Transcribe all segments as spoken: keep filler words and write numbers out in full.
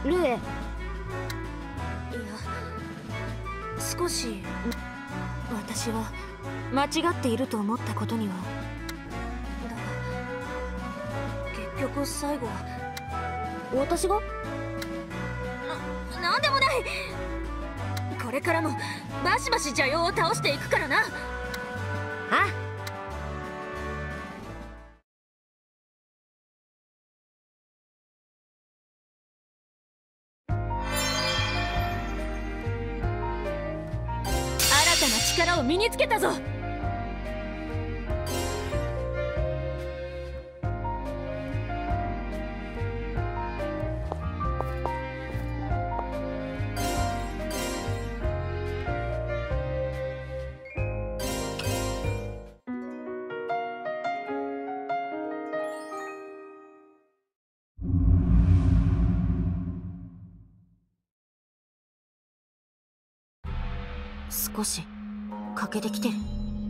ルエ。いや、 少し私は間違っていると思ったことには。だが結局最後は私が？ な、なんでもない。これからもバシバシ邪妖を倒していくからな。 あ、 新たな力を身につけたぞ。 少し欠けてきてる。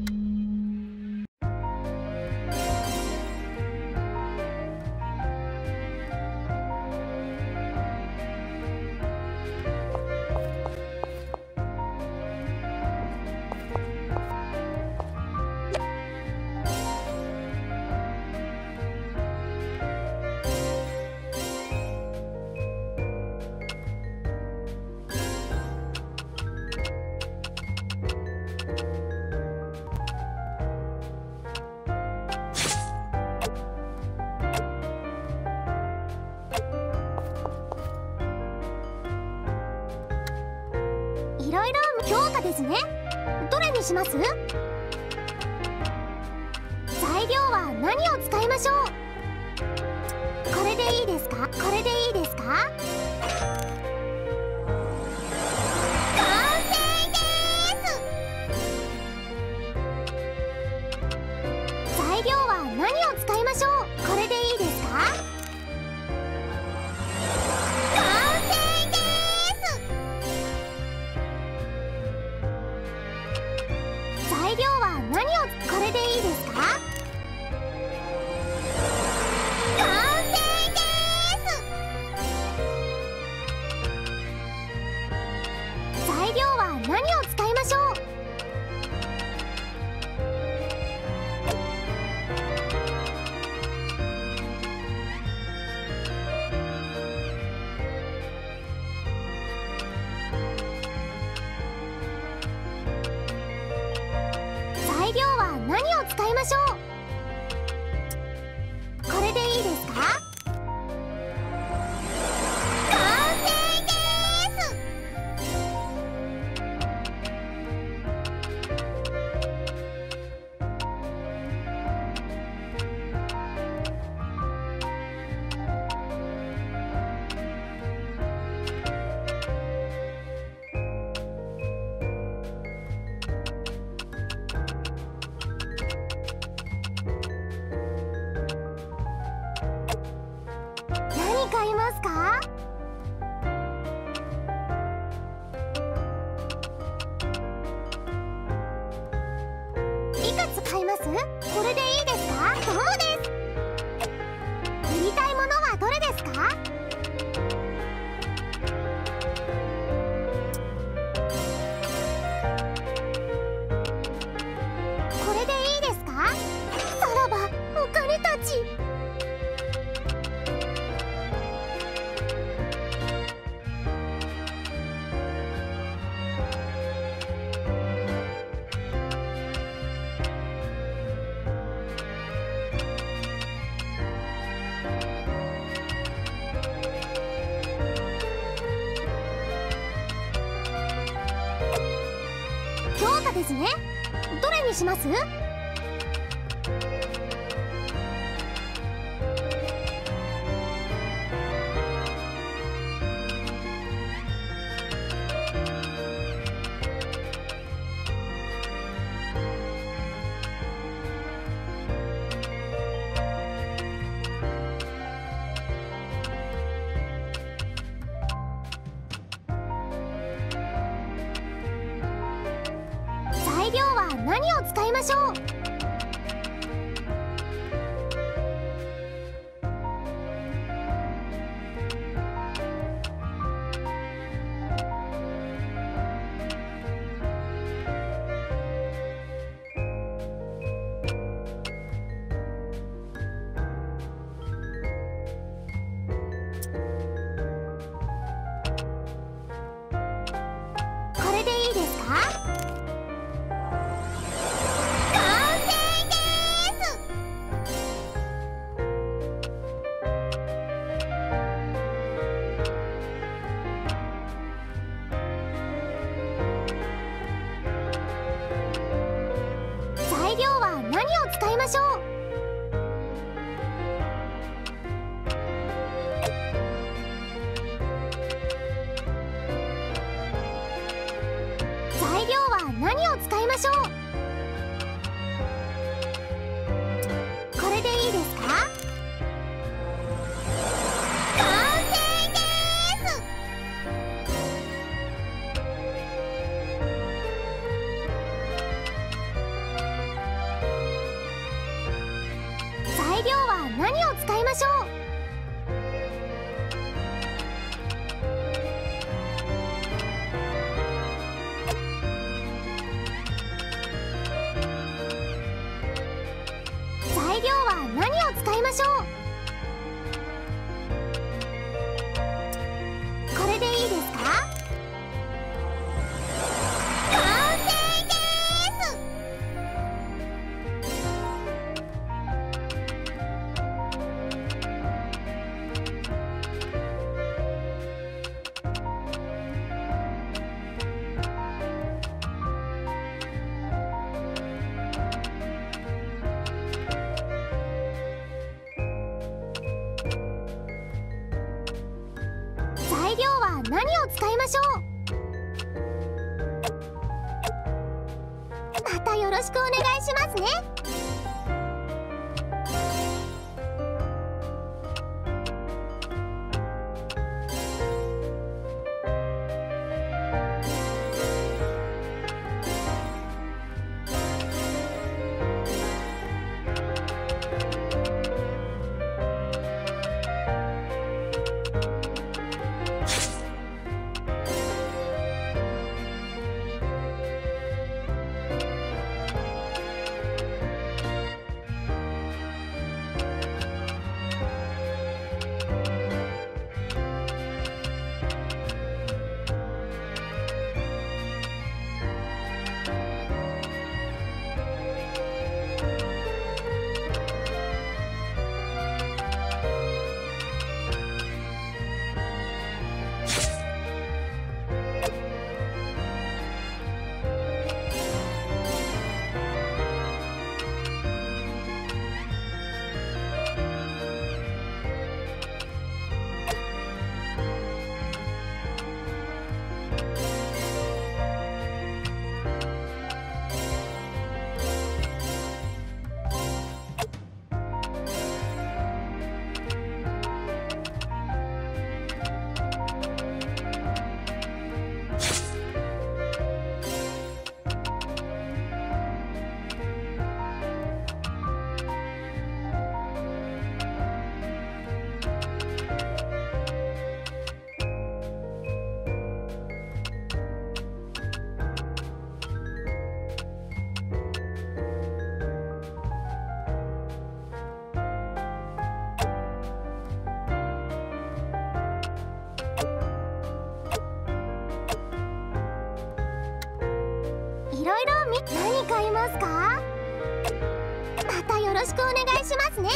いろいろ強化ですね。どれにします？材料は何を使いましょう？これでいいですか？これでいいですか？完成です。材料は何を使いましょう？これでいいですか？材料は何をこれでいいですか？完成です。材料は何を使いましょう？材料は何を使いましょう？これでいいですか？完成です。何買いますか？いくつ買います？これでいいですか？どうです。売りたいものはどれですか？これでいいですか？さらばお金たち。強化ですね。どれにします？材料は何を使いましょう？ ましょう。材料は何を使いましょう。これでいいですか？完成です。材料は何を使いましょう。材料は何を使いましょう。これでいいですか？完成です。材料は何を使いましょう。またよろしくお願いしますね。いろいろみ何買いますか？またよろしくお願いしますね。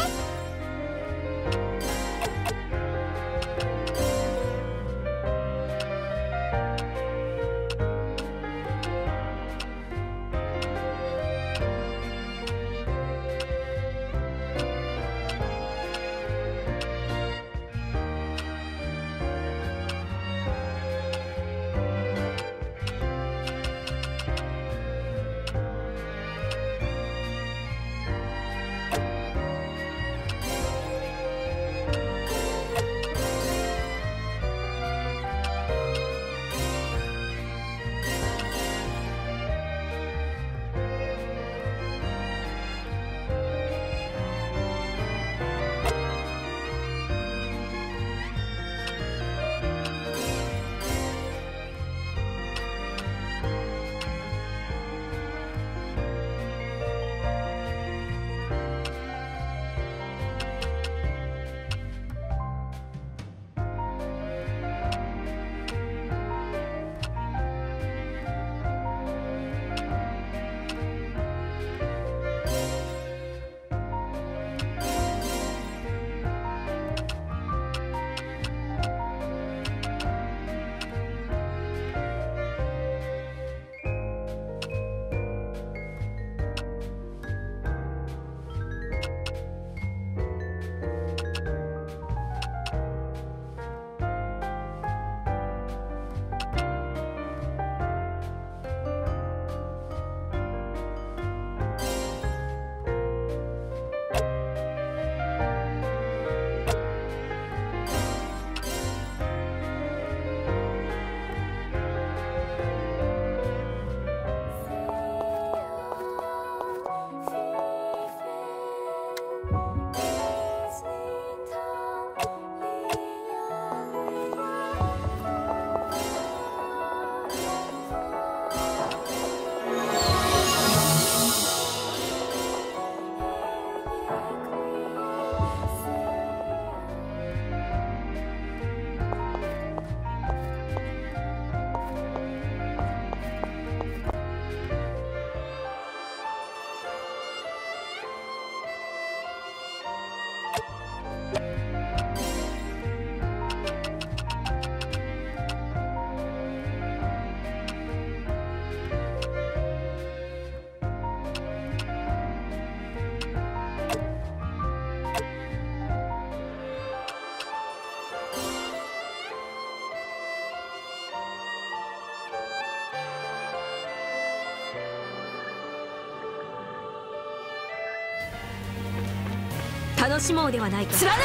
楽しもうではないか。貫く。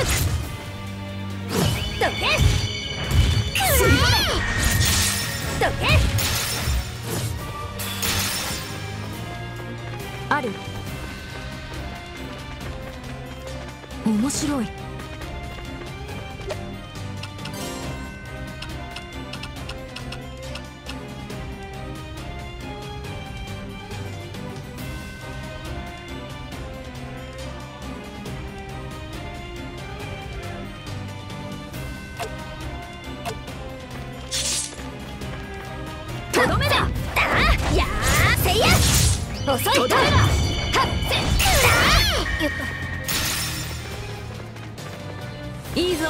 どけ。吸い込め。どけ。ある。面白い。とどめだ。やーせいや。遅い。とどめだ。はっせっ。いいぞ。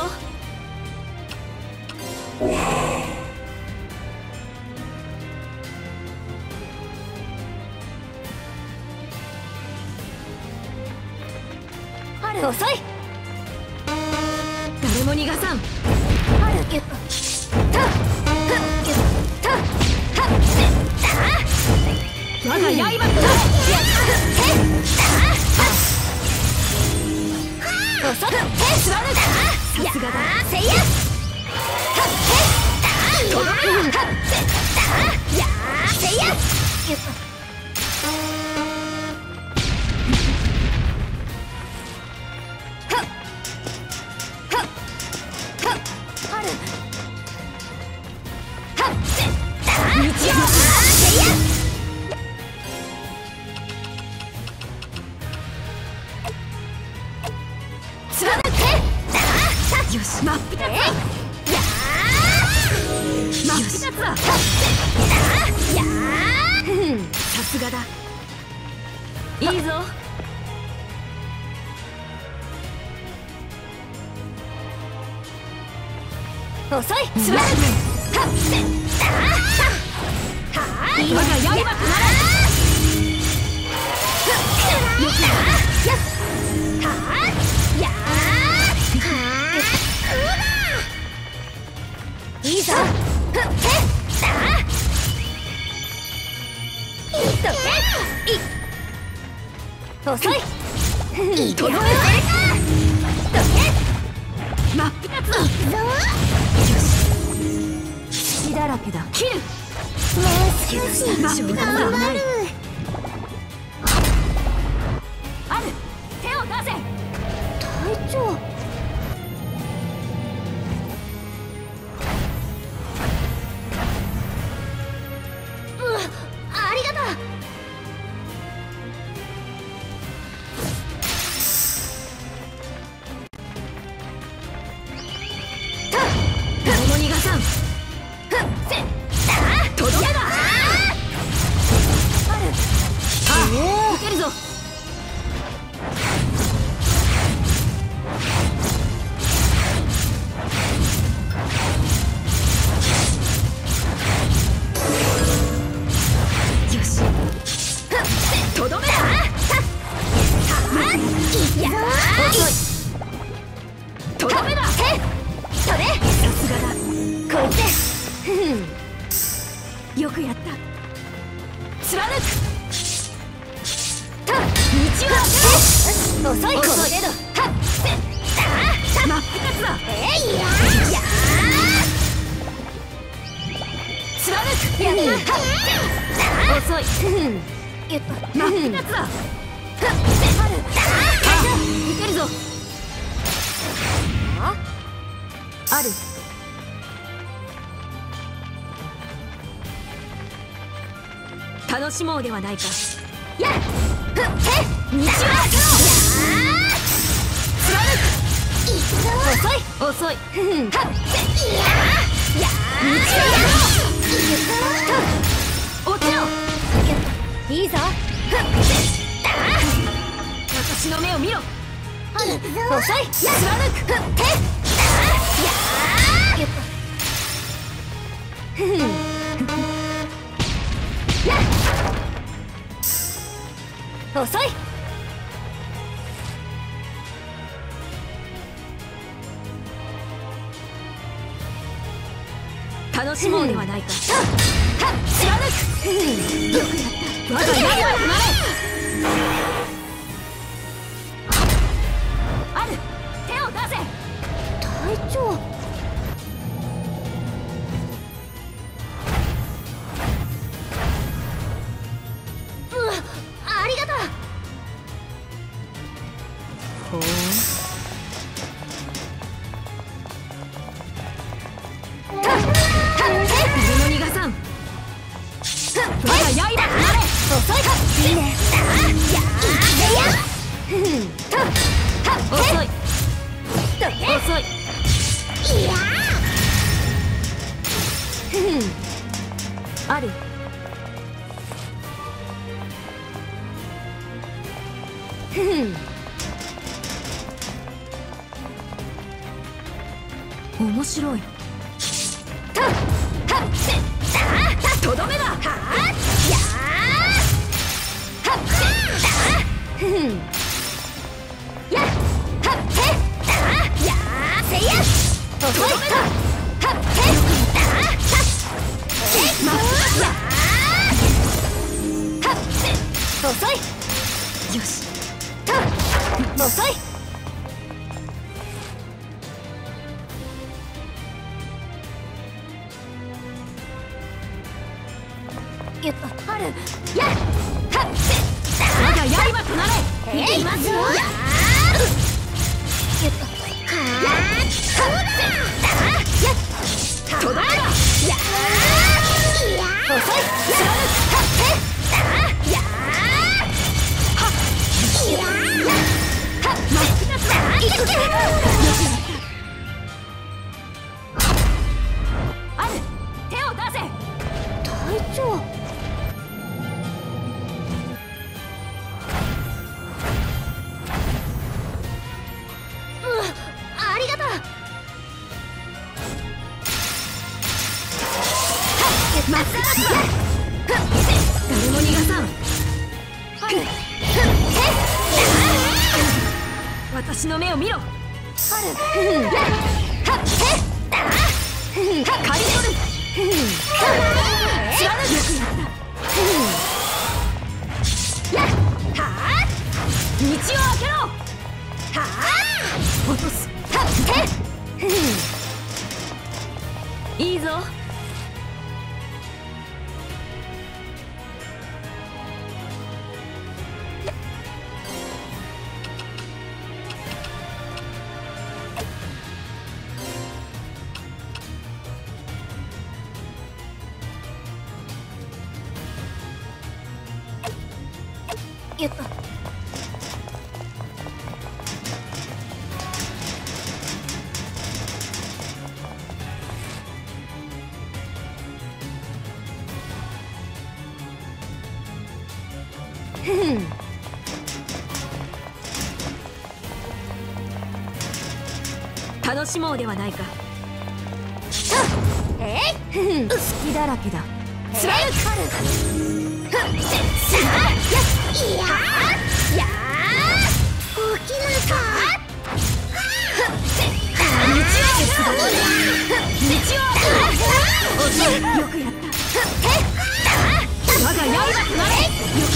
ある。遅い。誰も逃がさん。ある。ギュッと。た。ふっ。ギュッ。た。はっ。せ。た。我が刃になれ。やっ。へ。た。遅く。へ。座る。た。さすがだ。せいや。はっ。へ。た。とどめ。はっ。せ。た。やー。せいや。ギュッと。よし、真っ二つだ。やー。真っ二つだ。やー。さすがだ。いいぞ。遅い。すまん。はっ。はー。我が刃となれ。よくや。はー。やー。いいぞ。ふっ。へっ。だ。いっとけ。いっ。遅い。とどめろ。どけ。真っ二つだ。よし。隙だらけだ。切る。 もう少し頑張る。 ある。手を出せ。 隊長。 よくやった。貫く。た。道は遅い。この程度。はっ。せ。た。真っ二つだ。えいや。やー。貫く。やった。はっ。遅い。やっぱ。真っ二つだ。はっ。せ。ある。いけるぞ。ある。楽しもうではないか。やっ。ふっ。へ。道は開けろ。やー。貫く。いくぞ。遅い。遅い。ふん。はっ。せ。やー。やー。道は開けろ。落ちろ。いいぞ。ふっ。せ。だー。私の目を見ろ。遅い。貫く。ふっ。へ。だー。やー。ふん。遅い。楽しもうではないか。はっ。貫く。よくやった。我が刃となれ。ある。 長。ありがとう。 ほう。誰も逃がさん。我が刃となれ。 遅いか。いいね。や遅い。遅い。 いやある。面白い。とどめだ。 遅い。 よし。 遅い。やっぱある。やっ我が刃となれ。 いきますよ。やっぱはあそうだ。 とどめだ。 や遅い。ややある。手を出せ。 隊長。ありがとう。 マスカラスだ。誰も逃がさん。私の目を見ろ。 カリ取る。貫く。道を開けろ。落とす。いいぞ。 やっぱ楽しもうではないか。 えい隙だらけだ。 貫く。いやや起きなさい。 よくやった。我が刃となれ。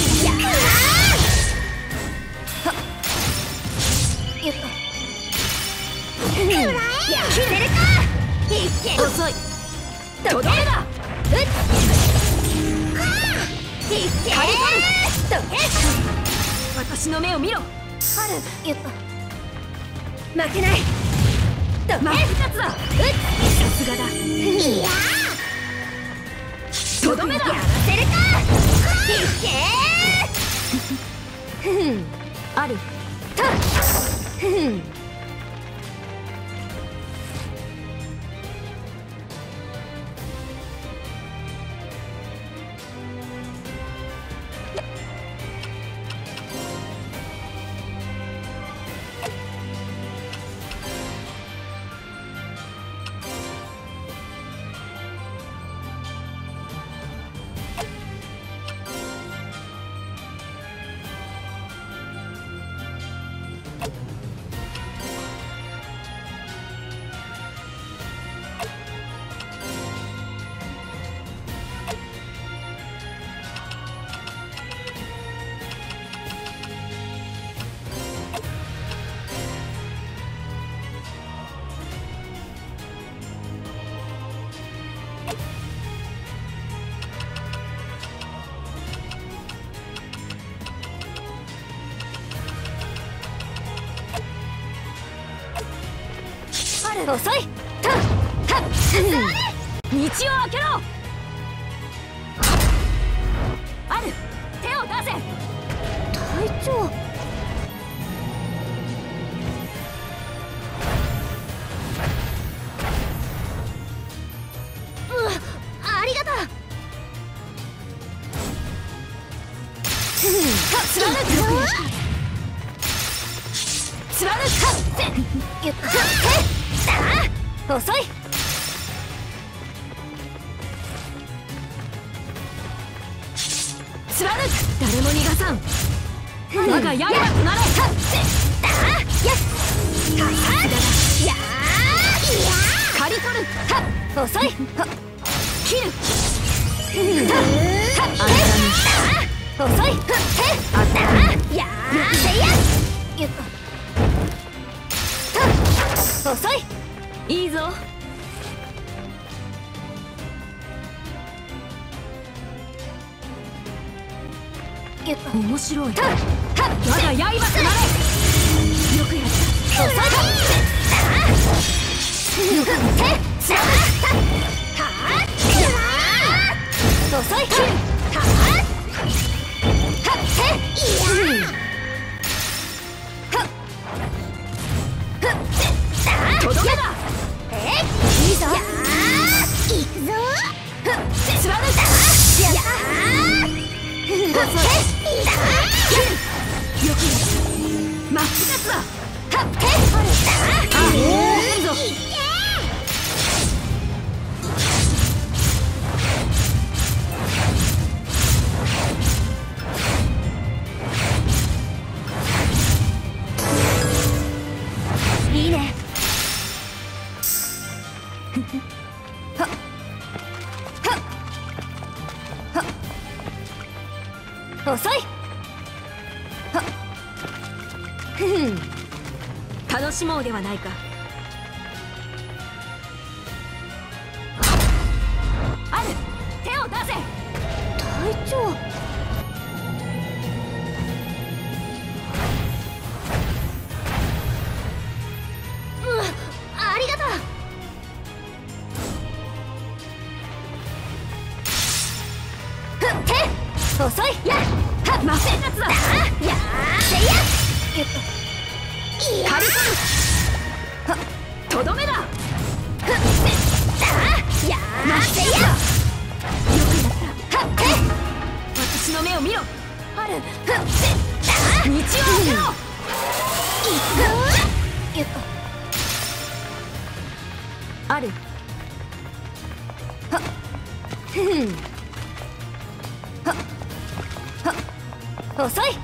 やっぱくらえ。決めるか。いけ。 遅い。とどめだ。 いけ。どけ。 私の目を見ろ。 やっぱ負けない。ど真っ二つだ。さすがだ。 いやとどめだ。 やらせるか。いけ。 ある。 る。遅い。たた道を開けろ。ある。手を出せ。 隊長。ありがとう。 貫く貫くゆっ遅い。貫く。誰も逃がさん。我が刃となれ。刈り取る。遅い。切る。遅い。あったやー遅い。いいぞ。面白い。我が刃となれ。よくやった。遅い。遅い。とどめだ。いいぞ。いくぞ。貫く。やよくやった。マッチガツだ。あいいぞ。いいね。はっはっはっ遅い。はっふん楽しもうではないか。ある。手を出せ。 隊長。ありがとう。手遅い。やっマセンナツだ。やーせや刈り取る。はとどめだ。やーせやよくやった。私の目を見ろ。ある。道を開けろ。いくぞ。よっある。はっふんはっはっ遅い。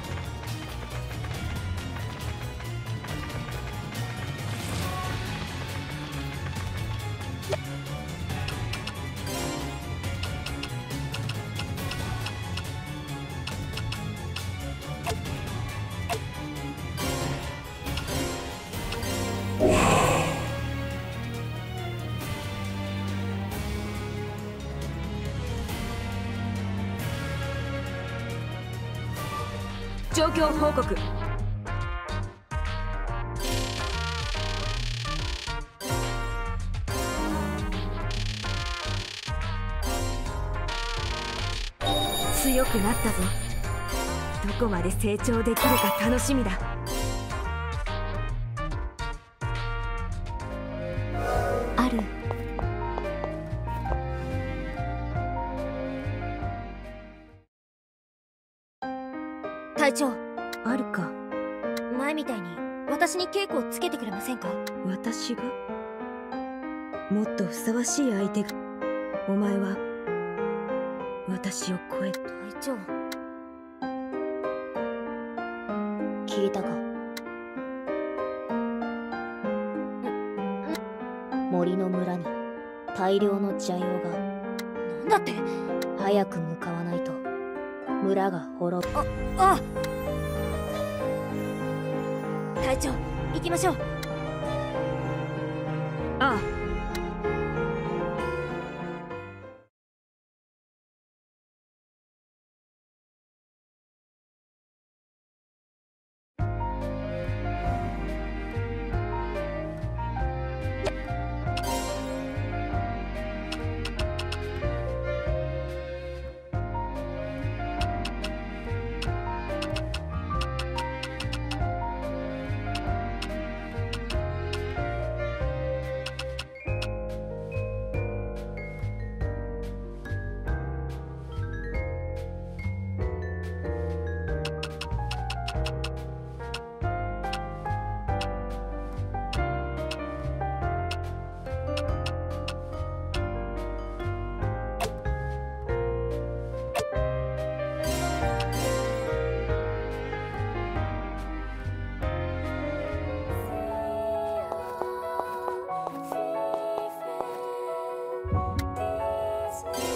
状況報告。強くなったぞ。どこまで成長できるか楽しみだ。ある。隊長。あるか。前みたいに私に稽古をつけてくれませんか。私がもっとふさわしい相手が。お前は私を超え。隊長聞いたか。森の村に大量の邪妖が。なんだって。早く向かわないと村が滅ぶ。ああ隊長行きましょう。ああつ